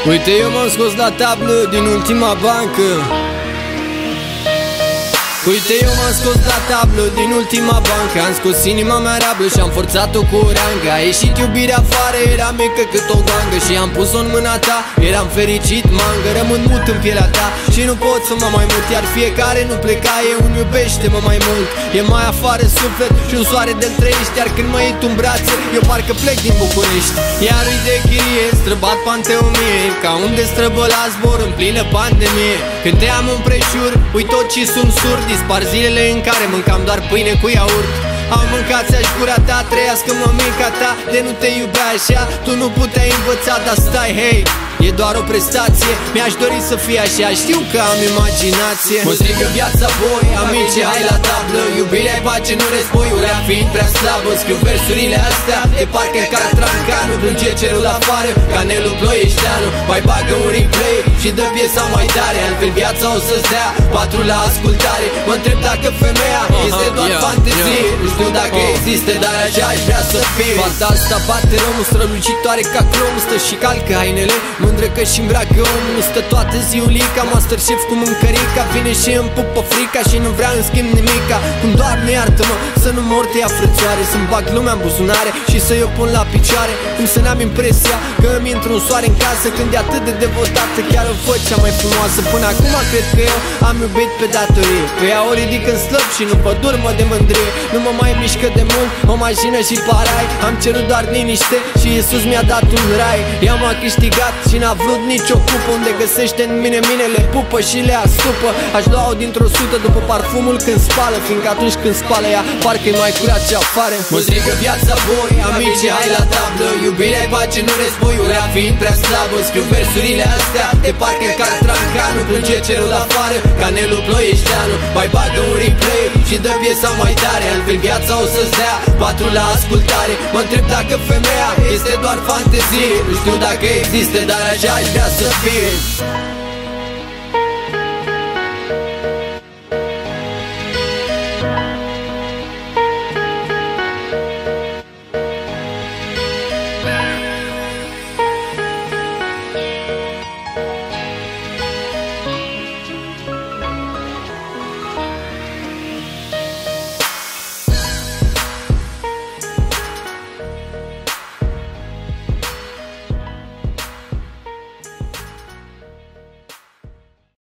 Uite, eu m-am scos la tablă din ultima bancă. Uite, eu m-am scos la tablă din ultima bancă. Am scos inima mea rablă și am forțat-o cu o rangă. A ieșit iubirea afară, era mică cât o gangă. Și am pus-o în mâna ta, eram fericit, mangă. Rămân mut în pielea ta și nu pot să mă mai mut. Iar fiecare nu pleca, e un iubește-mă mai mult. E mai afară suflet și un soare de-l trăiești. Iar când mă iei tu în brațe, eu parcă plec din București. Iar îi de chirie, străbat panteumie, ca unde străbă la zbor în plină pandemie. Când te am împrejur, uit tot și sunt surd. Dispar zilele în care mâncam doar pâine cu iaurt. Am mâncat ți-aș gura ta, trăiască mămica ta. De nu te iubea așa, tu nu puteai învăța. Dar stai, hei, e doar o prestație. Mi-aș dori să fie așa, știu că am imaginație. Mă strigă viața voi, amici, hai la tablă. Iubirea-i pace, nu război, urea fiind prea slabă. Scriu versurile astea, de parcă ca Trancanul. Plânge cerul afară, canelul ploieșteanu. Mai bagă un replay și dă piesa mai tare. Altfel viața o să-ți dea 4 la ascultare. Mă întreb dacă femeia este doar fantezie. Nu știu dacă există, dar așa aș vrea să fie. Fata asta bate rămul, strălucitoare ca crom. Stă și calcă hainele, mândră că și îmbracă omul. Stă toată ziulica, Masterchef cu mâncărica. Vine și îmi pupă frica și nu vrea în schimb nimica. Cum doarme, iartă-mă, să nu mor te ia frățioare. Să-mi bag lumea în buzunare și să-i o pun la picioare. Cum să n-am impresia că îmi intru un soare în casă. Când e atât de devotată, chiar o văd cea mai frumoasă. Până acum cred că eu am iubit pe datorie. Că ea o ridic în slăb și nu pădurmă de mândrie. Nu mă mai mișcă de mult, o mașină și parai. Am cerut doar liniște și Iisus mi-a dat un rai. Ea m-a câștigat și n-a vrut nicio cupă. Unde găsește în mine, le pupă și le asupă. Aș lua-o dintr-o sută după parfumul când spală. Fiindcă atunci când spală ea, parcă-i mai curat ce afară. Mă strigă viața voi, amici, hai la tablă. Iubirea-i pace, nu război, urea fiind prea slabă. Scriu versurile astea, de parcă ca Trancanul. Plânge cerul afară, canelul ploieșteanu. Mai bagă un replay și dă piesa mai tare. Altfel viața o să-ți dea 4 la ascultare. Mă întreb dacă femeia este doar fantezie. Nu știu dacă există, dar așa aș vrea să fie.